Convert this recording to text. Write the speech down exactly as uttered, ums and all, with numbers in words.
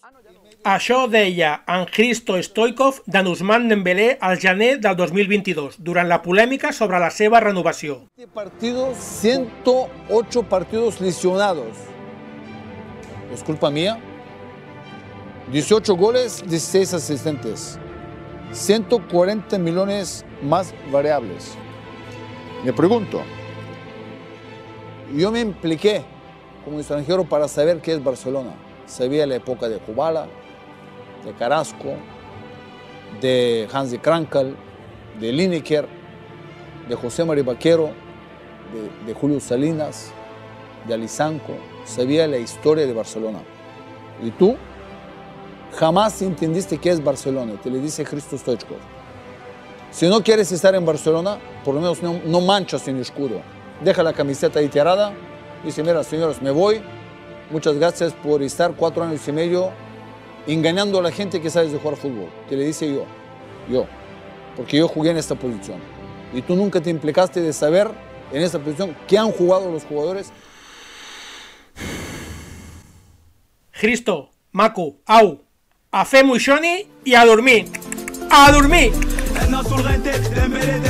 Això deia en Hristo Stoichkov d'en Ousmane Dembélé al gener del dos mil veintidós, durant la polèmica sobre la seva renovació. Partidos, ciento ocho partidos lesionados. ¿Es culpa mía? dieciocho goles, dieciséis asistentes. ciento cuarenta millones más variables. Me pregunto, yo me impliqué como extranjero para saber qué es Barcelona. Sabía la época de Kubala, de Carrasco, de Hansi Krankel, de Lineker, de José María Vaquero, de, de Julio Salinas, de Alisanco. Sabía la historia de Barcelona. ¿Y tú? Jamás entendiste qué es Barcelona, te le dice Hristo Stoichkov. Si no quieres estar en Barcelona, por lo menos no, no manchas en el escudo. Deja la camiseta ahí tirada, dice, mira, señores, me voy. Muchas gracias por estar cuatro años y medio engañando a la gente que sabes de jugar fútbol. Te le dice yo, yo, porque yo jugué en esta posición. Y tú nunca te implicaste de saber en esta posición qué han jugado los jugadores. Hristo, maco, au, a fer moixoni i a dormir. A dormir!